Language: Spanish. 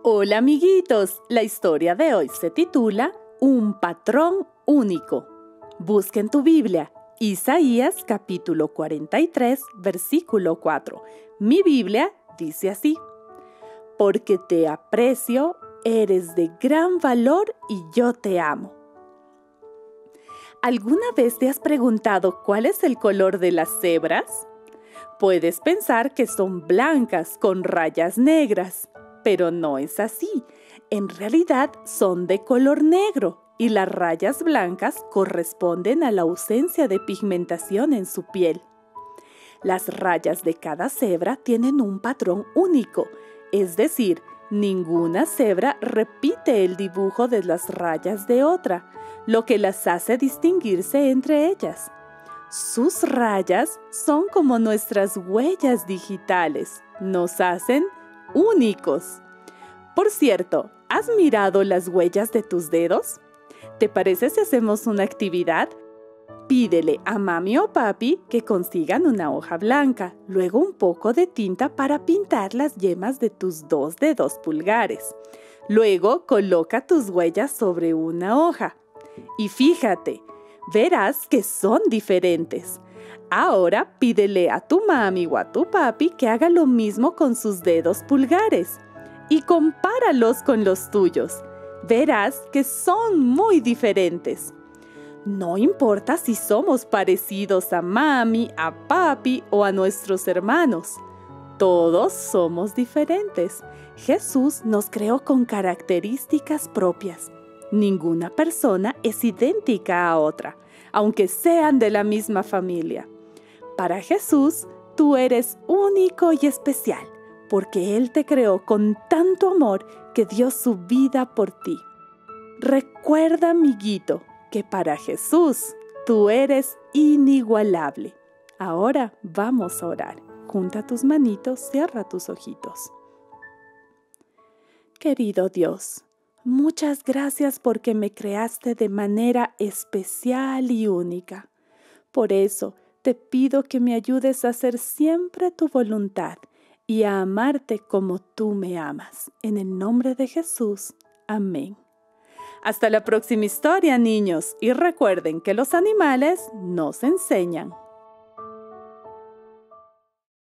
Hola amiguitos, la historia de hoy se titula Un patrón único. Busca en tu Biblia, Isaías capítulo 43, versículo 4. Mi Biblia dice así: porque te aprecio, eres de gran valor y yo te amo. ¿Alguna vez te has preguntado cuál es el color de las cebras? Puedes pensar que son blancas con rayas negras, pero no es así. En realidad son de color negro y las rayas blancas corresponden a la ausencia de pigmentación en su piel. Las rayas de cada cebra tienen un patrón único, es decir, ninguna cebra repite el dibujo de las rayas de otra, lo que las hace distinguirse entre ellas. Sus rayas son como nuestras huellas digitales, nos hacen únicos. Por cierto, ¿has mirado las huellas de tus dedos? ¿Te parece si hacemos una actividad? Pídele a mami o papi que consigan una hoja blanca, luego un poco de tinta para pintar las yemas de tus 2 dedos pulgares. Luego coloca tus huellas sobre una hoja. Y fíjate, verás que son diferentes. Ahora pídele a tu mami o a tu papi que haga lo mismo con sus dedos pulgares y compáralos con los tuyos. Verás que son muy diferentes. No importa si somos parecidos a mami, a papi o a nuestros hermanos. Todos somos diferentes. Jesús nos creó con características propias. Ninguna persona es idéntica a otra, aunque sean de la misma familia. Para Jesús, tú eres único y especial, porque Él te creó con tanto amor que dio su vida por ti. Recuerda, amiguito, que para Jesús tú eres inigualable. Ahora vamos a orar. Junta tus manitos, cierra tus ojitos. Querido Dios, muchas gracias porque me creaste de manera especial y única. Por eso te pido que me ayudes a hacer siempre tu voluntad y a amarte como tú me amas. En el nombre de Jesús. Amén. Hasta la próxima historia, niños, y recuerden que los animales nos enseñan.